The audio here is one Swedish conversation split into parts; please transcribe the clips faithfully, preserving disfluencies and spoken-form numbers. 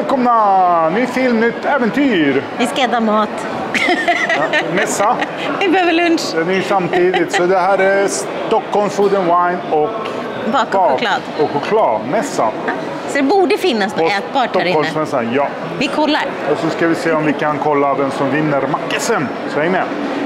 välkomna! Ny film, nytt äventyr! Vi ska äta mat. Ja, mässa. Vi behöver lunch. Den är samtidigt. Så det här är Stockholm Food and Wine och bak och choklad. Och chokladmässan. Ja. Så det borde finnas något ätbart här inne. Stockholmsmässan, ja. Vi kollar. Och så ska vi se om vi kan kolla vem som vinner Mac-S M. Så häng med.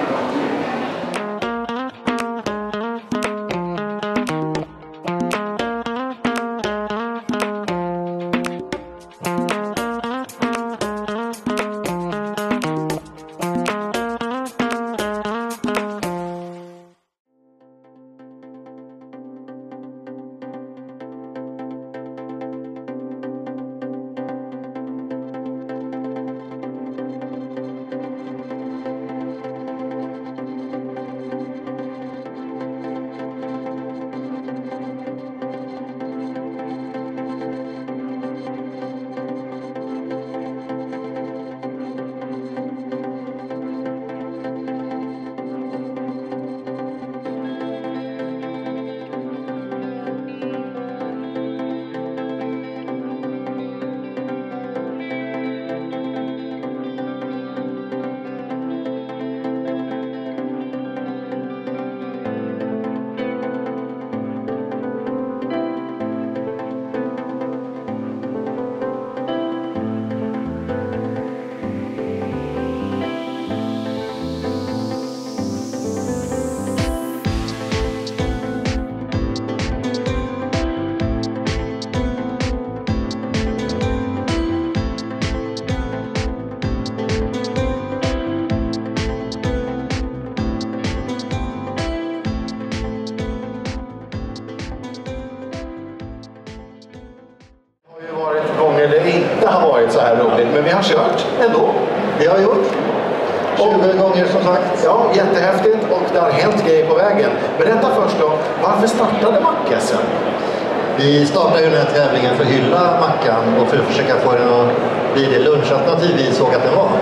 Eller inte har varit så här roligt, men vi har kört ändå. Det har vi gjort. tjugo gånger som sagt. Ja, jättehäftigt och det har hänt grejer på vägen. Berätta först då, varför startade Mac-S M? Vi startade ju den här tävlingen för att hylla Mackan och för att försöka få den att bli det lunchalternativ vi såg att den var.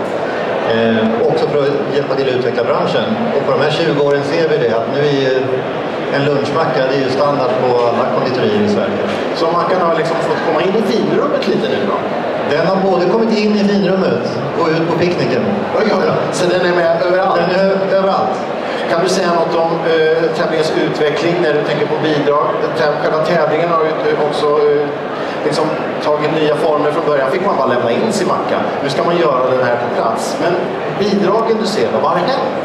Eh, också för att hjälpa till att utveckla branschen. Och på de här tjugo åren ser vi det, att nu är ju en lunchmacka, det är ju standard på alla konditorier i Sverige. Så mackan har liksom fått komma in i finrummet lite nu då? Den har både kommit in i finrummet och ut på picknicken. Ja, ja, ja. Så den är med överallt? Den är överallt. Kan du säga något om eh, tävlingens utveckling när du tänker på bidrag? Själva tävlingen har ju också eh, liksom tagit nya former från början. Fick man bara lämna in sin macka. Nu ska man göra den här på plats. Men bidragen du ser, vad har hänt?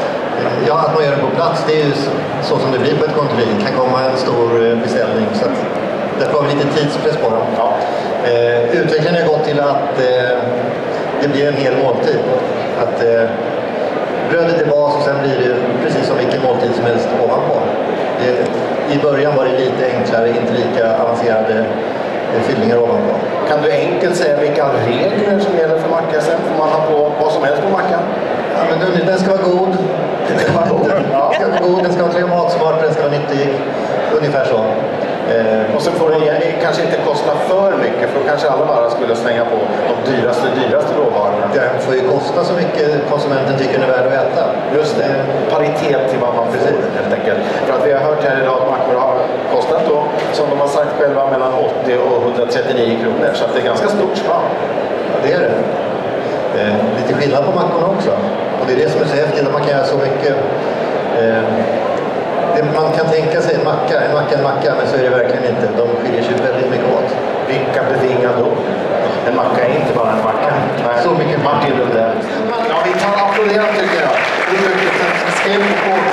Ja, att man gör det på plats, det är ju så som det blir på ett kontor. Det kan komma en stor beställning. Så att därför har vi lite tidspress på dem. Ja. Eh, utvecklingen har gått till att eh, det blir en hel måltid. Att eh, brödet är bas och sen blir det precis som vilken måltid som helst ovanpå. Det, I början var det lite enklare, inte lika avancerade eh, fyllningar ovanpå. Kan du enkelt säga vilka regler som gäller för Mac-S M? Får man ha på vad som helst på mackan? Ja, men den, den ska vara god. Den ska vara god. Ja. Den ska vara god, den ska vara klimatsmart, den ska vara nyttig. Ungefär så. Eh, och så får det kanske inte kosta för mycket, för då kanske alla bara skulle slänga på de dyraste, dyraste råvarorna. Den får ju kosta så mycket konsumenten tycker den är värd att äta. Just det, paritet till vad man får helt enkelt. För att vi har hört här idag att mackor har kostat då, som de har sagt själva, mellan åttio och etthundratrettionio kronor. Så att det är ganska stort spann. Ja, det är det. Eh, lite skillnad på mackorna också. Och det är det som är så häftigt, att man kan göra så mycket. Eh, det, man kan tänka sig en macka, en macka, en macka, men så är det verkligen inte. De skiljer sig väldigt mycket åt. Vilka bevingade ord. En macka är inte bara en macka. Nej. Så mycket Martin Lundell. Ja, vi tar applåderar tycker jag. Vi tycker att skriv på K K.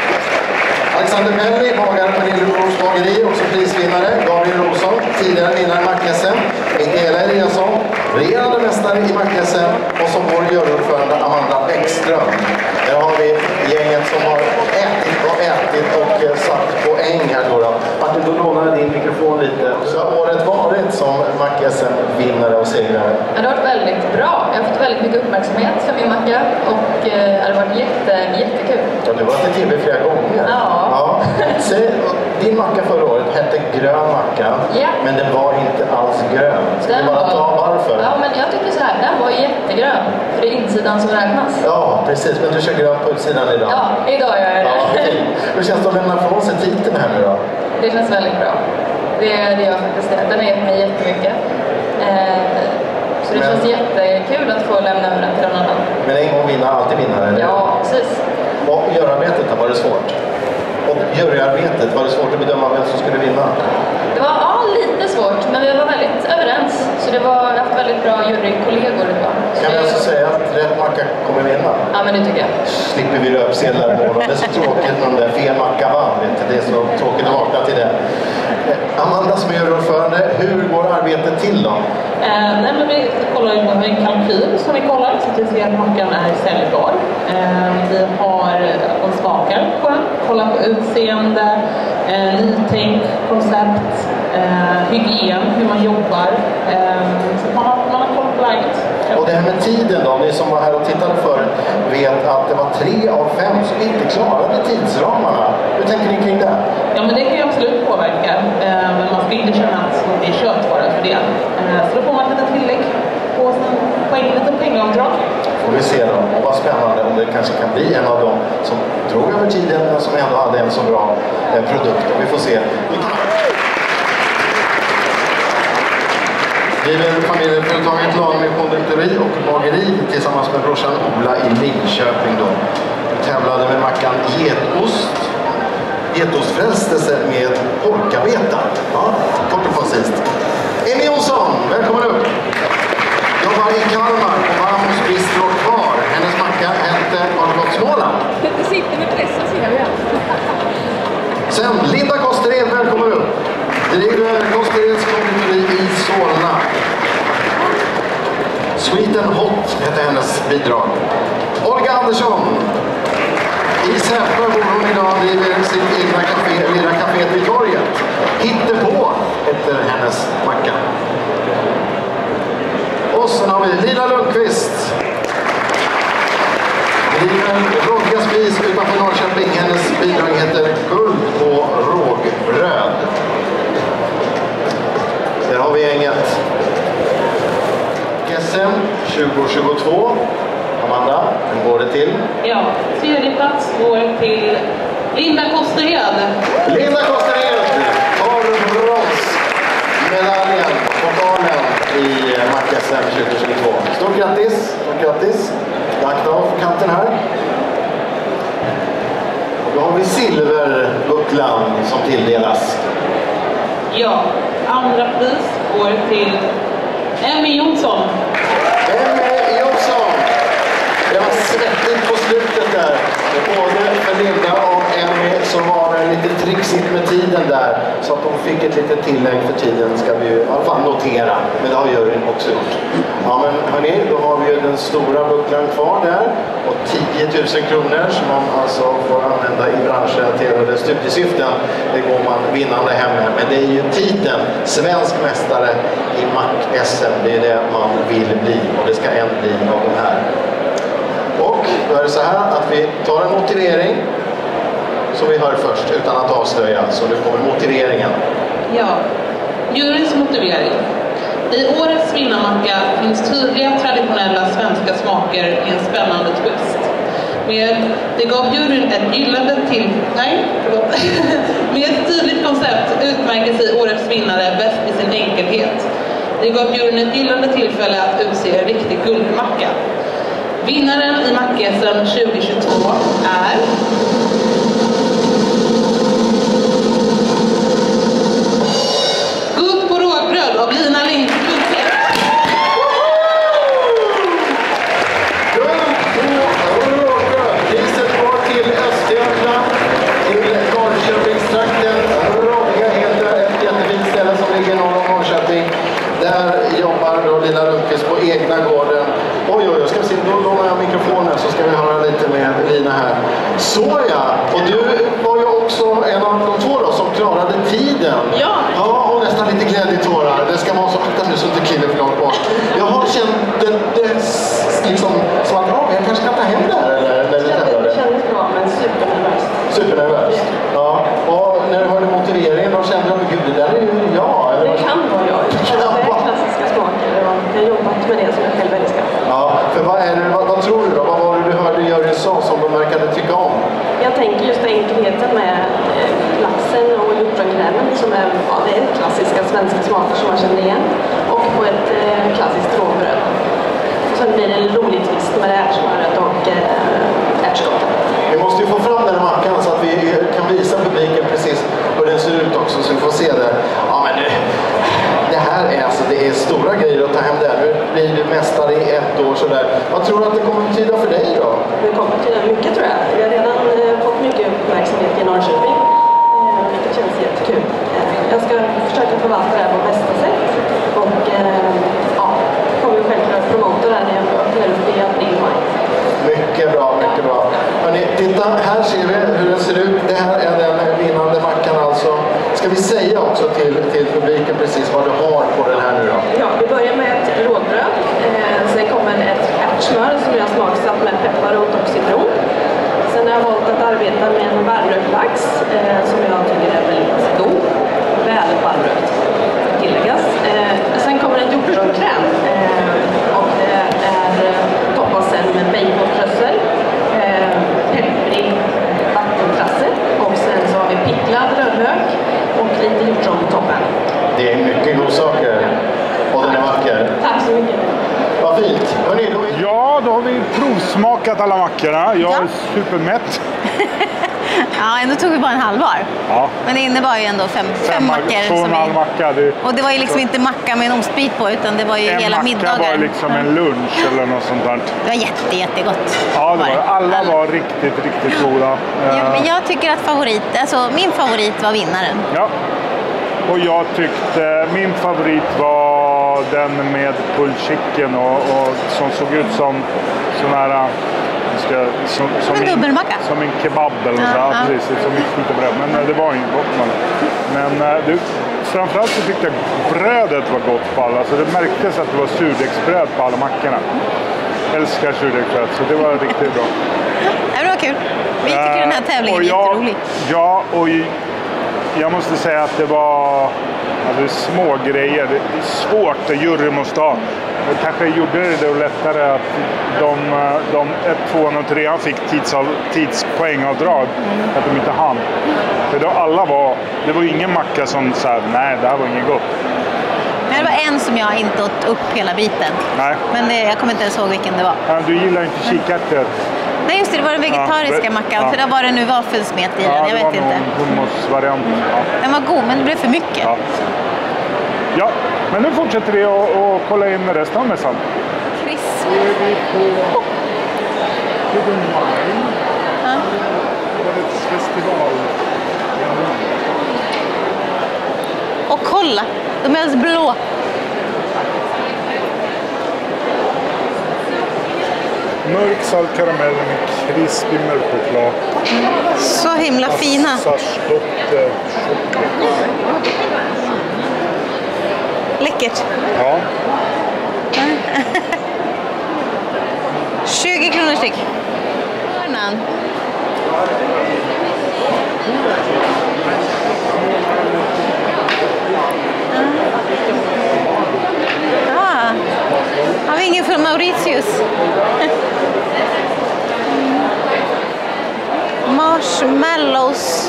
Alexander Pelli, bagare på Lillebros bageri, också prisvinnare. Gabriel Rosson, tidigare vinnare i Mac-S M. Mikaela Eliasson, regerande mästare i Mac-S M. Och som vår juryordförande Amanda Bäckström. Där har vi gänget som har ätit och ätit och satt poäng här då. Martin, du lånar din mikrofon lite. Så har året varit som Mac-S M-vinnare och segrare? Det har varit väldigt bra. Jag har fått väldigt mycket uppmärksamhet för min macka och det har varit jätte, jättekul. Ja, du var till T V flera gånger. Ja. Ja. Så, din macka förra året hette grön macka, ja. Men den var inte alls grön. Ska du bara var... ta varför? Ja, men jag tycker så här, den var jättegrön. För det är insidan som räknas. Ja, precis. Men du kör grön på utsidan idag. Ja, idag gör jag det. Ja, hur känns det att lämna från sig titeln här nu då? Det känns väldigt bra. Det, det gör faktiskt det. Den har gett mig jättemycket. Eh, känns jättekul att få lämna över den till någon annan. Men en gång vinna, alltid vinna, eller? Ja, precis. Och görarbetet då, var det svårt? Och juryarbetet, var det svårt att bedöma vem som skulle vinna? Det var ja, lite svårt, men vi var väldigt överens. Så det var, jag har haft väldigt bra jurykollegor idag. Kan vi alltså säga att rätt macka kommer vinna? Ja, men det tycker jag. Slipper vi löpsedlar imorgon. Det är så tråkigt när den fel macka vann. Det är så tråkigt att vakna till det. Amanda som är juryordförande, hur går arbetet till då? Eh, nej, men vi kollar ju på en kalkyl som vi kollar så att vi ser att mackan är säljbar. Eh, vi har de smakar på den, kollar på utseende, eh, nytänk, koncept, eh, hygien, hur man jobbar. Eh, så man har, man har koll på läget. Och det här med tiden då, ni som var här och tittade förut vet att det var tre av fem som inte klarade tidsramarna. Hur tänker ni kring det? Ja, men det kan ju absolut påverka. Eh, men man ska inte känna att det är kört bara för det. Eh, så då får man ett litet tillägg på sin poäng, lite poängavdrag. Får vi se då. Och vad spännande om det kanske kan bli en av dem som drog över tiden men som ändå hade en så bra eh, produkt. Och vi får se. Driver familjeföretaget Lagermyr konditori och bageri tillsammans med brorsan Ola i Linköping då. Tävlade med mackan Getost. Getostfrälstelse med polkabeta. Ja, kort och koncist. Emmy Jonsson, välkommen upp. Jobbar i Kalmar på Vamos Bistro Kvar. Hennes macka hette, har det gått Småland? Det sitter med pressen ser jag. Sen Linda Kostered, välkommen upp. Driver Kostereds konditori i Solna. Sweet and Hot heter hennes bidrag. Olga Andersson. I Säffle bor hon idag, driver sitt egna café, lilla café vid torget. Hittepå heter hennes macka. Och sen har vi Lina Lundqvist. Driver Rodga spis utanför Norrköping. Hennes bidrag heter Guld på rågbröd. Där har vi gänget. S M tjugo tjugotvå. Amanda, hur går det till? Ja, tredje plats går till Linda Kostered. Linda Kostered har bronsmedaljen, pokalen i Mac S M tjugo tjugotvå. Stort grattis, stort grattis. Tack då för kanten här. Och då har vi silverbucklan som tilldelas. Ja, andra pris går till Emmy Jonsson. Emmy Jonsson! Det var svettigt på slutet där. Både för Linda och Emmy så var det lite trixigt med tiden där. Så att de fick ett litet tillägg för tiden ska vi ju i alla fall notera. Men det har juryn också gjort. Ja men hörni, då har vi ju den stora bucklan kvar där. Och tio tusen kronor som man alltså får använda i branschrelaterade studiesyften. Det går man vinnande hem med. Men det är ju titeln svensk mästare i Mac S M. Det är det man vill bli. Och det ska en bli av de här. Och då är det så här att vi tar en motivering som vi hör först utan att avslöja. Så nu kommer motiveringen. Ja, juryns motivering. I årets vinnarmacka finns tydliga traditionella svenska smaker i en spännande twist. Med det gav juryn ett gyllene till... Nej, förlåt. Med ett tydligt koncept utmärker sig årets vinnare bäst i sin enkelhet. Det gav juryn ett gyllene tillfälle att utse en riktig guldmacka. Vinnaren i Mac S M tjugo tjugotvå är... Guld på rågbröd av Lina Lundqvist. Guld på rågbröd. Priset går till Östergötland, till Norrköpingstrakten. Rodga heter ett jättefint ställe som ligger norr om Norrköping. Där jobbar då Lina Lundqvist på egna gården. Oj, oj, jag ska se, då lånar jag mikrofonen så ska vi höra lite med Lina här. Så ja, och du var ju också en av de två då som klarade tiden. Ja. Ja, och nästan lite glädjetårar. Det ska vara så, akta nu så inte kliver för långt bort. Jag har känt det, det liksom som att, ja, jag kanske kan ta hem det här eller när vi tävlade. Det kändes bra, men supernervöst. Supernervöst. Ja, och när du hörde motiveringen då kände du, gud, det där är ju jag. Eller? Det kan vara jag. Det är klassiska smaker. Jag har jobbat med det som jag själv älskar. Ja, för vad är det, vad, vad tror du då? Vad var det du hörde juryn sa som de verkade tycka om? Jag tänker just enkelheten med laxen och hjortronkrämen som är, ja, det är klassiska svenska smaker som man känner igen. Och på ett eh, klassiskt råbröd. det är stora grejer att ta hem där. Nu blir du mästare i ett år sådär. Vad tror du att det kommer att betyda för dig då? Det kommer att betyda mycket tror jag. Vi har redan eh, fått mycket uppmärksamhet i Norrköping. Eh, vilket känns jättekul. Eh, jag ska försöka förvalta det här på bästa sätt. Och eh, ja, kommer vi självklart promota det här när jag öppnar upp i april, maj. Mycket bra, mycket bra. Hörrni, titta, här ser vi hur den ser ut. Det här är den vinnande mackan alltså. Ska vi säga också till, till publiken precis vad du har på den här nu då? Ja, vi börjar med ett rådbröd. Eh, sen kommer ett ärtsmör som jag har smaksatt med pepparrot och citron. Sen har jag valt att arbeta med en varmrökt lax eh, som jag tycker är väldigt god. Väl varmrökt, tilläggas. Eh, sen kommer en jordgubbskräm eh, och det är eh, toppas sen med baconströssel, eh, pepprig vattentrasse och sen så har vi picklad rödlök och lite hjortron på toppen. Det är mycket godsaker. Och den är vacker. Tack så mycket. Vad fint. Hörrni, då är... Ja, då har vi provsmakat alla mackorna. Jag är Ja. supermätt. Ja, ändå tog vi bara en halv var. Ja. Men det innebar ju ändå fem, fem Fem mackor. Två och som en halv vi, macka. Det, och det var ju liksom inte macka med en ostbit på, utan det var ju en hela macka middagar. var liksom en lunch eller något sånt där. Det var jätte, jättegott. Ja, det var det. Alla var riktigt, riktigt goda. Ja, men jag tycker att favorit, alltså min favorit var vinnaren. Ja. Och jag tyckte min favorit var den med pulled chicken och, och som såg ut som sån här ska, som, som, en dubbelmacka. som en kebab eller Ja, så. Ja, ja. precis, som ett skitebröd. Men eh, det var inget gott. Men, men eh, du, framförallt så tyckte jag brödet var gott på alla. Så det märktes att det var surdegsbröd på alla mackorna. Jag älskar surdegsbröd, så det var riktigt bra. Ja, det var kul. Vi tycker den här tävlingen är Och jag- jätterolig. Ja, och i- jag måste säga att det var ja, det är små grejer. Det är svårt, det juryn måste ha. Det kanske gjorde det då lättare att de, de ett, tvåan och trean fick tidsav, tidspoängavdrag. Att de inte hann. För då alla var, det var ingen macka som sa nej, det här var inget gott. Men det var en som jag inte åt upp hela biten. Nej, Men det, jag kommer inte ens ihåg vilken det var. ja, du gillar inte kikärtor. Nej, just det, det var den vegetariska Ja, mackan. ja. För där var det nu vafelsmet i den, Ja, jag det vet var inte. någon hummusvariant. Ja. Den var god, men det blev för mycket. Ja. Ja, men nu fortsätter vi att att kolla in resten av mässan. Krisp. Nu är vi på Hidden Wine. Ja. Årets festival. Och kolla, de är alldeles blå. Mörk salt karamell med krispig mörkchoklad. Så himla fina. Assarsdotter. Läckert. Ja. tjugo kronor styck. Hörnan. Ah. Har vi ingen från Mauritius? Marshmallows.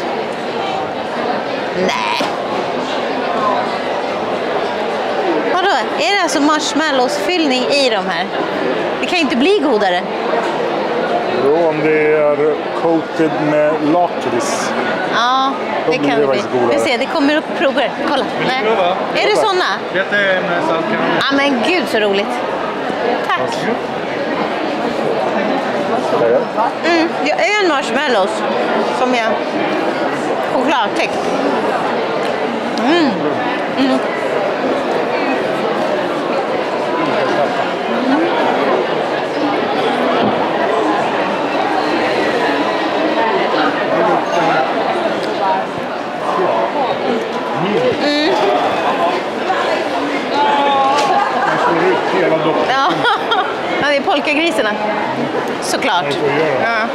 Nej. Vadå? Är det alltså marshmallows-fyllning i de här? Det kan ju inte bli godare. Jo, om det är coated med lakrits. Ja, det De blir kan det bli. faktiskt godare. Vi ser, det kommer upp prover. Kolla. Nej. Är det såna? Detta är en saltkaramell. Ja, men gud så roligt. Tack. Mm, jag är en marshmallows som är chokladtäckt. Mm. Mm. Mm. Hela doften. Ja. Ja, det är polkagrisarna. Såklart. Jag får göra det. Ja.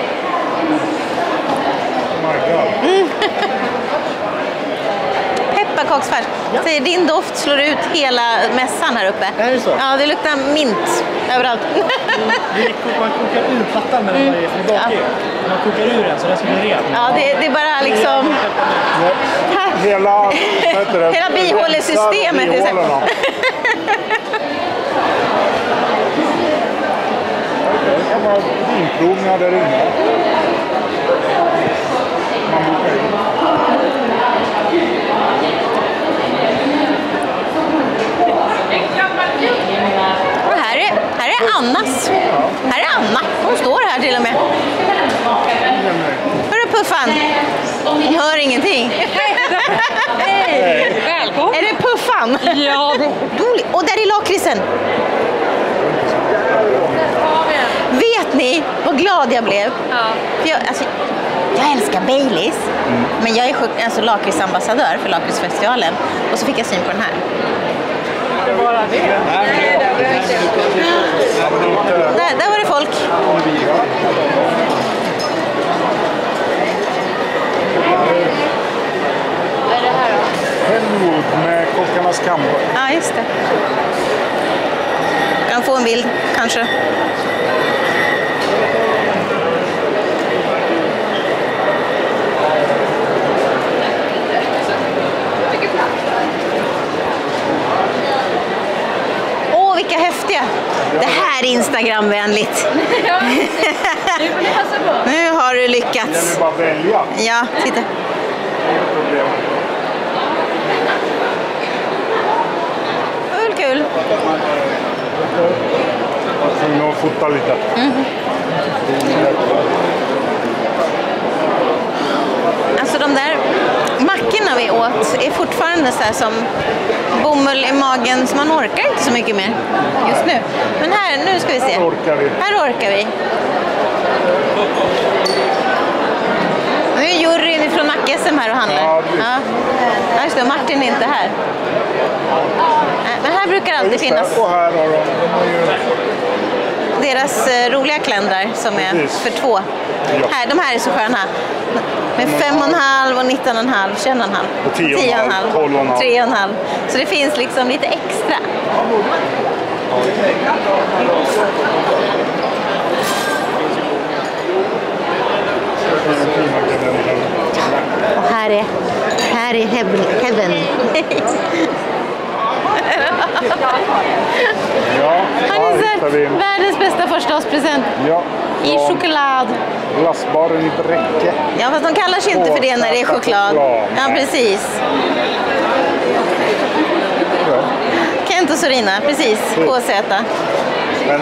Oh my god. Pepparkaksfärs. Säger din doft slår ut hela mässan här uppe. Är det så? Ja, det luktar mint överallt. Vi, man kokar ur plattan mellan varje för det är bakig. Man kokar ur den så den ska bli ren. Ja, det, det är bara liksom... Hela, vad heter det? Hela bihålesystemet. Bihålorna. Det kan vara vinprovningar där inne. Man bokar in. Annas. Här är Anna. Hon står här till och med. Hörru Puffan. Hon hör ingenting. Hej. Välkommen. Är det Puffan? Ja. Och där är lakritsen. Vet ni vad glad jag blev? Ja. För jag, alltså, jag älskar Baileys, mm. men jag är alltså lakritsambassadör för lakritsfestivalen. Och så fick jag syn på den här. Det var det. Där, där var det folk. Vad är det här då? Hellwood med Kockarnas kamp. Ja, just det. Kan få en bild, kanske. Åh, vilka häftiga! Det här är Instagramvänligt. Ja, nu får ni passa på. Nu har du lyckats. Det är bara att välja. Ja, titta. Det var kul. Jag får nog fota lite. Mm. Alltså de där mackorna vi åt är fortfarande så här som bomull i magen, så man orkar inte så mycket mer just nu. Men här, nu ska vi se. Här orkar vi. Här orkar vi. Nu är juryn från Mac-S M här och handlar. Ja, ja. Ja, just det, Martin är inte här. Men här brukar alltid just finnas det. Och här har de, de har ju... deras eh, roliga kländrar som är Precis. för två. Ja. Här, de här är så sköna. Med fem och en halv och nitton och en halv, tjugo och en halv, Och tio och en halv, tolv och en halv. tre och en halv. Så det finns liksom lite extra. Och här är, här är heaven. heaven. Ja, Har ni här sett hittar vi en- världens bästa förstaårspresent? Ja, I ja, choklad. glassbaren i Bräcke. Ja, fast de kallar sig inte för det när det är choklad. Choklad. Ja, precis. Ja. Kent och Sorina, precis. K Z. Men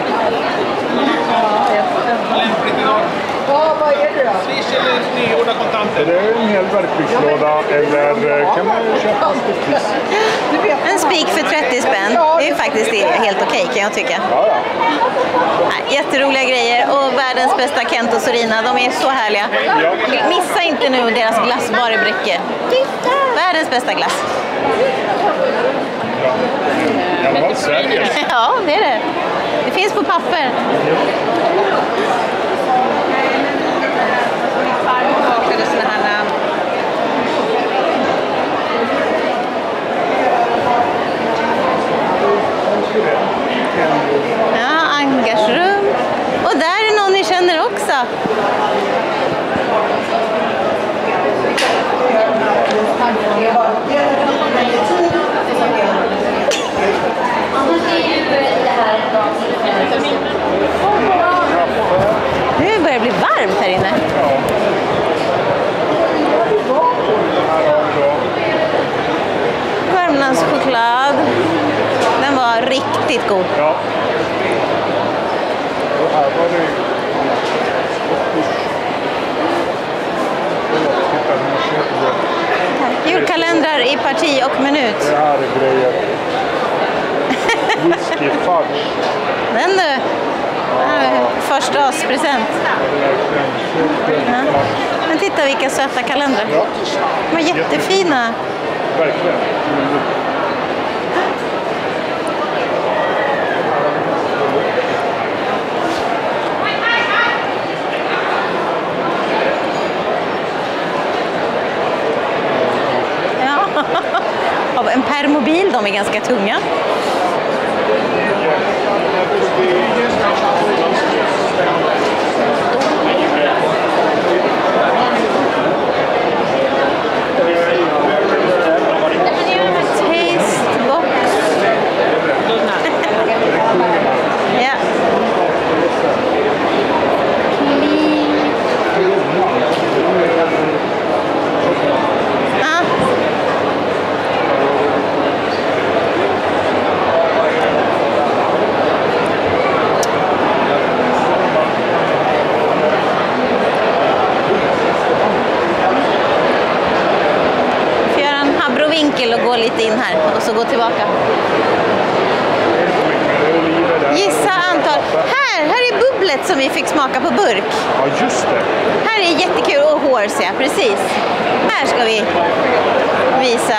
är det en hel verktygslåda eller kan man köpa en styckvis? En spik för trettio spänn. Det är ju faktiskt helt okej, kan jag tycka. Ja, ja. Nej, jätteroliga grejer och världens bästa Kent och Sorina. De är så härliga. Missa inte nu deras glassbar i Bräcke. Världens bästa glass. I alla fall Sverige. Ja, det är det. Det finns på papper. Bakade såna här... Ja, engagerum. Och där är någon ni känner också. Nu börjar det bli varmt här inne. Värmlands choklad. Den var riktigt god. Ja. Och här var det... Julkalendrar i parti och minut. Det här är grejer. Whisky fudge. Den du. Förstaårspresent. Ja. Men titta vilka söta kalendrar. Ja. De var jättefina. Verkligen. Ja. Av en permobil, de är ganska tunga. Tastebox. Ja. Ja. gå lite in här och så gå tillbaka. Gissa antal. Här, här är bubblet som vi fick smaka på burk. Ja, just det. Här är jättekul och horse, ja, precis. Här ska vi visa.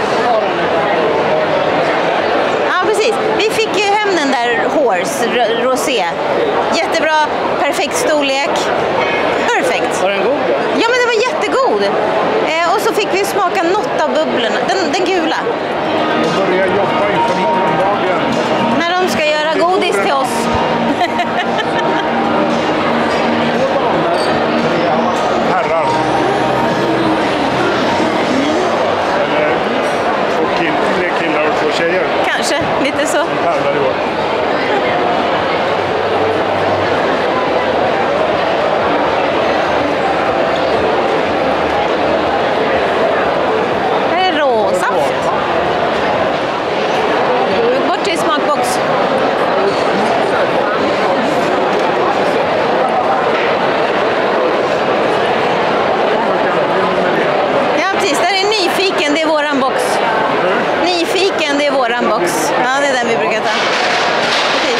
Ja, precis. Vi fick ju hem den där horse rosé. Jättebra, perfekt storlek. Perfekt. Var den god? Ja, men den var jättegod. Eh, och så fick vi smaka något av bubblorna. Den, den gula. Och börja jobba inför morgondagen. När de ska göra godis till oss. Herrar. Eller två kill, tre killar och två tjejer. Kanske, lite så. Herrar i år. Här är råsaft. Bort till smakbox. Ja, precis. Där är nyfiken, det är våran box. Nyfiken, det är våran box. Ja, det är den vi brukar ta. Precis.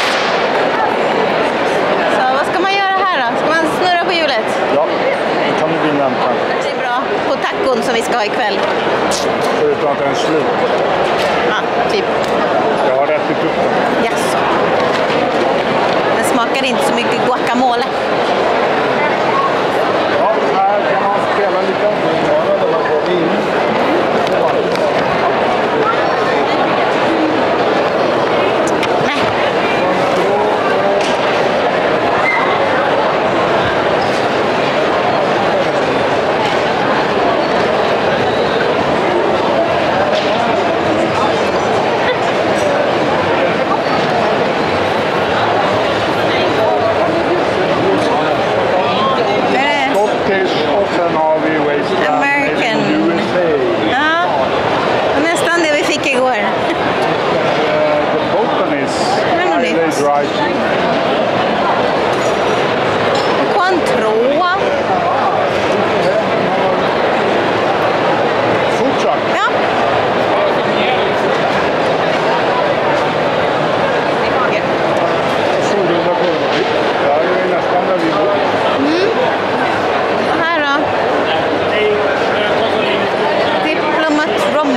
Så vad ska man göra här då? Ska man snurra på hjulet? Ja, det kan vi vänta. Det är bra på tacon som vi ska ha ikväll. Förutom att den är slut. Ja, typ. Jag har rätt upp den. Jaså. Den smakar inte så mycket guacamole. Ja, här kan man spela lite. Nej. Scottish och sen har vi Wasteland. American. U S A. Ja, nästan det vi fick igår. The Botanist. Men Highly nytt. Dry Gin. Cointreau. Fortsatt. Ja. Solrunda kronor. Där är vi nästan där vi bor. Och här då. Diplomat rom.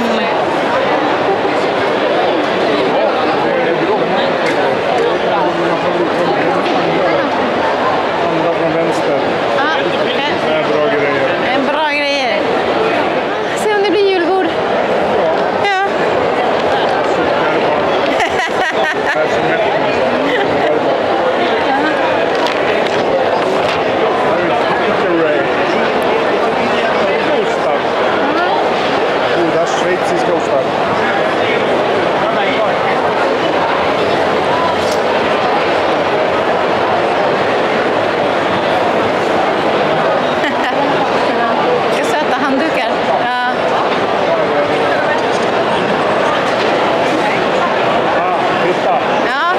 Andra från vänster. Ja, okej. Det är bra grejer. En bra grejer. Se om det blir julbord. Ja. Här som ett. Ostar. Goda schweiziska ostar. Vilka söta handdukar. Ja. Ah, titta. Ja,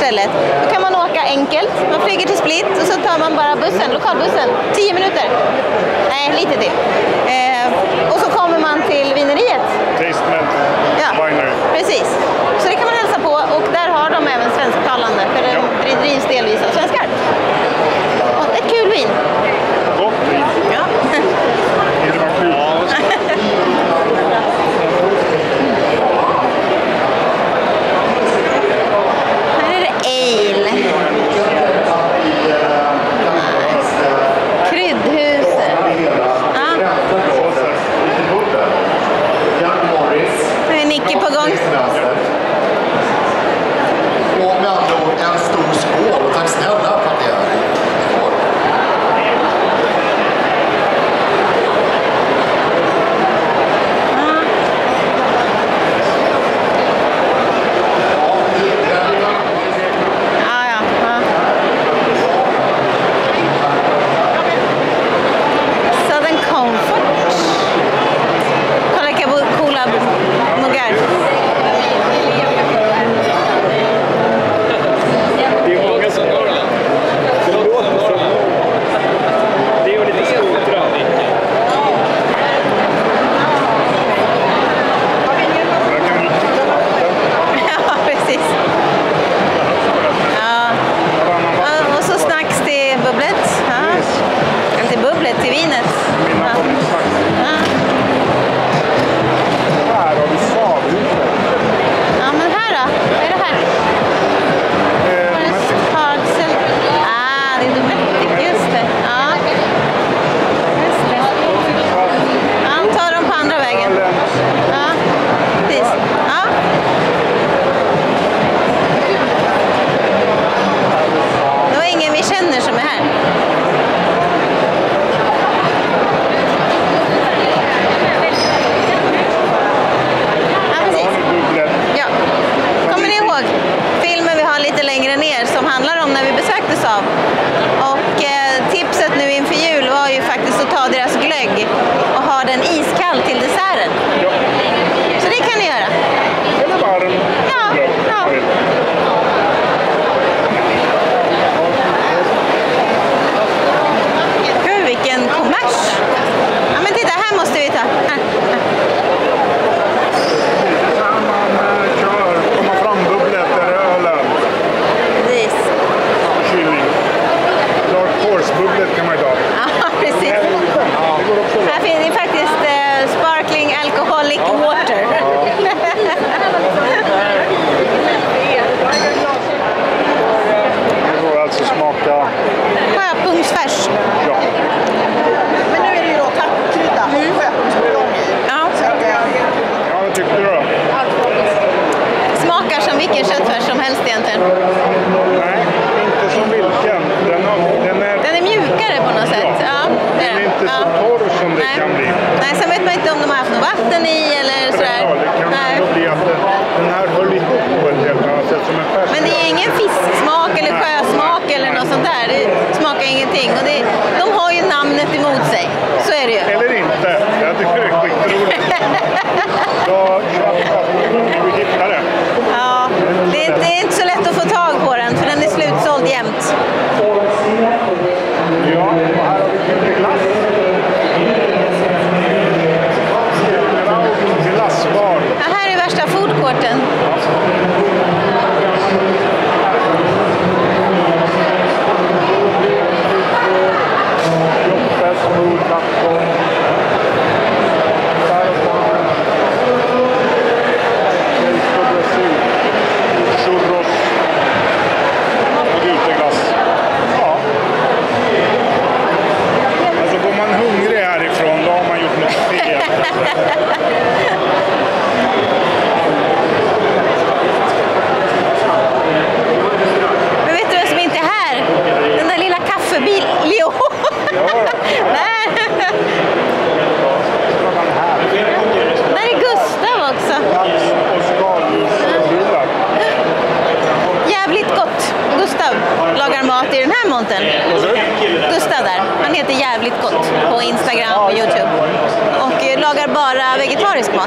stället. Då kan man åka enkelt. Man flyger till Split och så tar man bara bussen, lokalbussen. Tio minuter. Nej, lite till. Eh, och så kommer man till vineriet. Tastemelt. Ja, precis. Så det kan man hälsa på och där har de även svensktalande för det ja. drivs delvis av svenskar. Och ett kul vin. Gott vin. Ja. Det var kul. Här är det ale. Kryddhuset. Ja. Nu är Nicky på gång. Och med andra ord en stor skål. Tack snälla för att det är.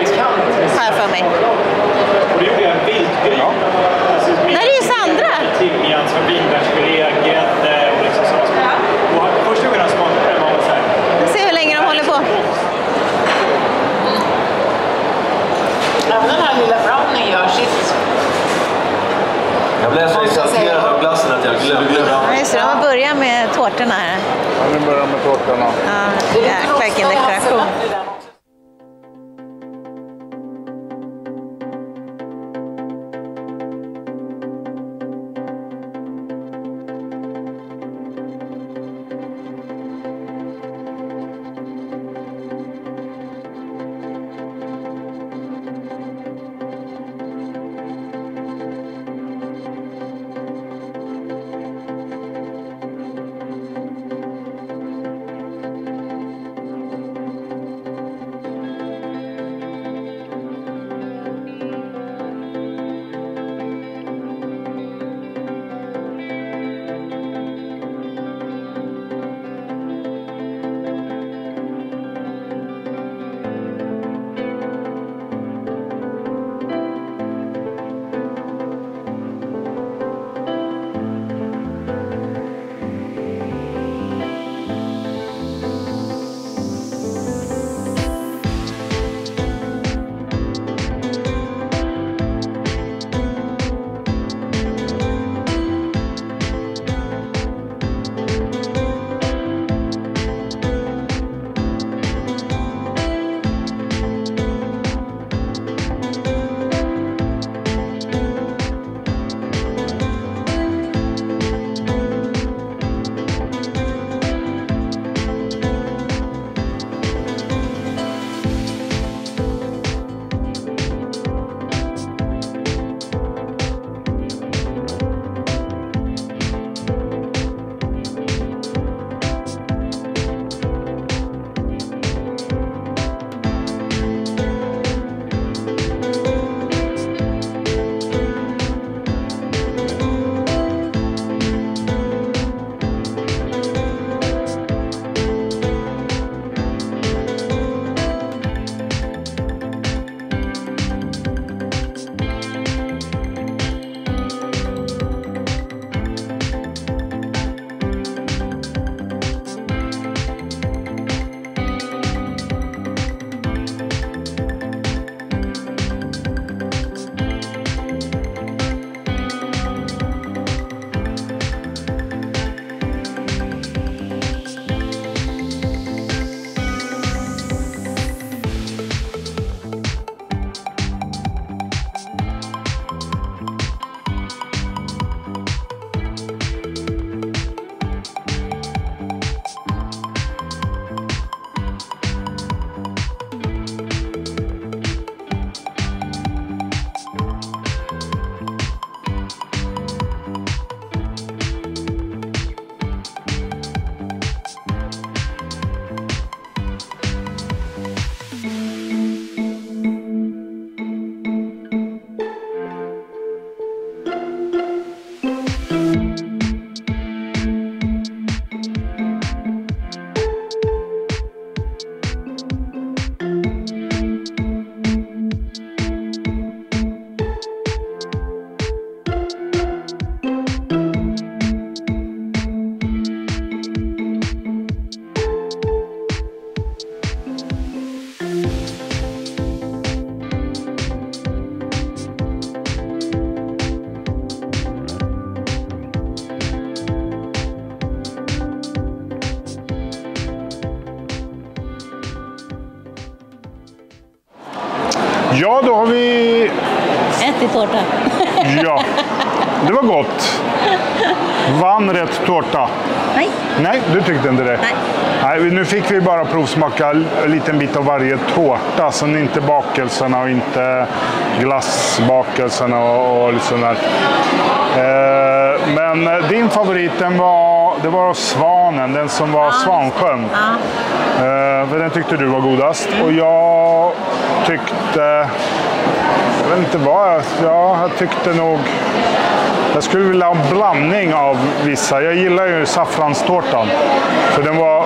Där är ju Sandra! Jag blev så exalterad av glassen att jag glömde dem. Ja, just det. De har börjat med tårtorna här. Ja, nu börjar med tårtorna. Ja, jäklar vilken dekoration. Ja, då har vi... Ätit tårta. Ja, det var gott. Vann rätt tårta? Nej. Nej, du tyckte inte det? Nej. Nej, nu fick vi bara provsmaka en liten bit av varje tårta. Så inte bakelserna och inte glassbakelserna och, och liksom där. Eh, men din favorit den var, det var Svanen, den som var ja, Svansjön. Ja. Eh, för den tyckte du var godast. Mm. Och jag tyckte... Jag vet inte vad, ja, jag tyckte nog... Jag skulle vilja ha en blandning av vissa. Jag gillar ju saffranstårtan. För den var...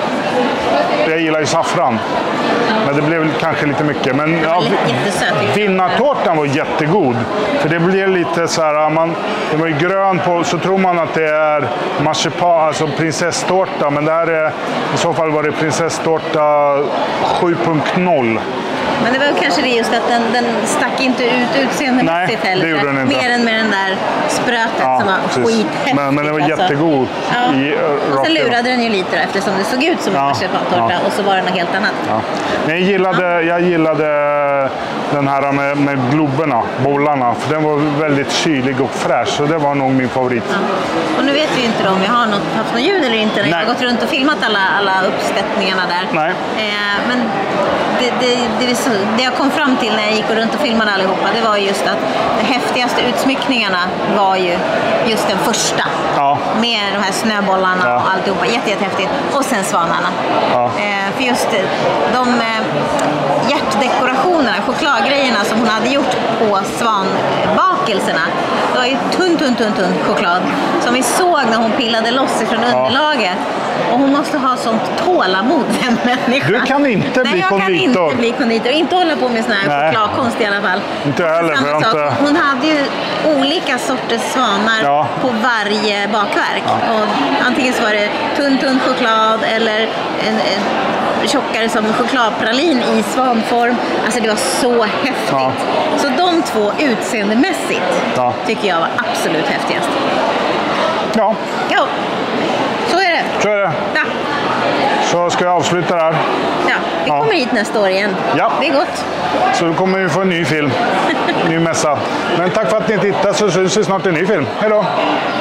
Jag gillar ju saffran. Men det blev kanske lite mycket. Men ja, vinnartårtan var jättegod. För det blir lite så här... Man, det var ju grön på... Så tror man att det är marsipan, alltså prinsesstårta. Men det här är... I så fall var det prinsesstårta sju punkt noll. Men det var kanske det just att den, den stack inte ut utseendemässigt heller. det gjorde den inte. Mer än med den där sprötet Ja, som var precis. skithäftigt. Men, men den var alltså. jättegod. Ja. I, uh, och sen lurade den ju lite då, eftersom det såg ut som en Ja. marsipanstårta Ja. och så var det något helt annat. Ja. Men jag gillade, Ja. jag gillade den här med, med globerna, bollarna. För den var väldigt kylig och fräsch. Så det var nog min favorit. Ja. Och nu vet vi ju inte om vi har något, haft något ljud eller inte. Jag har gått runt och filmat alla, alla uppsättningarna där. Nej. Eh, men det, det, det, det jag kom fram till när jag gick runt och filmade allihopa, det var just att de häftigaste utsmyckningarna var ju just den första. Ja. Med de här snöbollarna Ja. och alltihopa. Jätte, jättehäftigt. Och sen svanarna. Ja. Eh, för just de eh, hjärtdekorationerna, chokladgrejerna som hon hade gjort på svanbakelserna. Det var ju tunn, tunn, tunn, tunn choklad. Som vi såg när hon pillade loss ifrån underlaget. Och hon måste ha sånt tålamod, den människan. Du kan inte Nej, bli jag konditor. kan inte bli konditor. Inte hålla på med sån här Nej. chokladkonst i alla fall. Inte jag heller, Samma för jag sak. inte- Hon hade ju olika sorters svanar Ja. på varje bakverk. Och antingen så var det tunn, tunn choklad eller en, en tjockare som chokladpralin i svanform. Alltså det var så häftigt. Ja. Så de två utseendemässigt Ja. tycker jag var absolut häftigast. Ja, Ja, så är det. så är det. Ja, Så ska jag avsluta där. ja. vi Ja. kommer hit nästa år igen. Ja. Det är gott. Så då kommer vi få en ny film. Ny mässa. Men tack för att ni tittade, så syns vi snart i en ny film. Hej då!